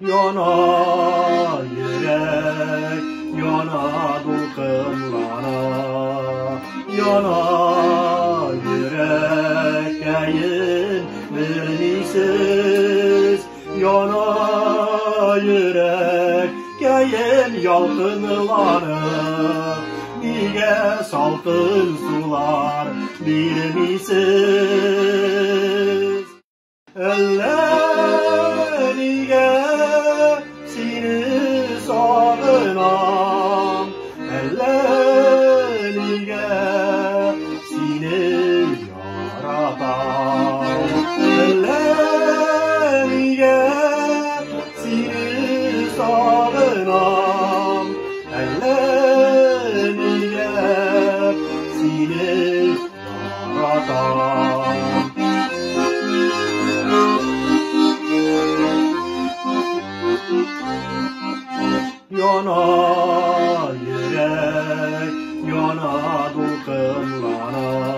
Yana yürek, yana dulkınlana. Yana yürek, keyin bilmisiz. Yana yürek, keyin yalkınlanır. Niye salkın sular bilmisiz? Elleriye seni sağınam, elleriye seni yaratam, elleriye seni sağınam, elleriye seni yaratam. Yana yürek, yana dulkınlana.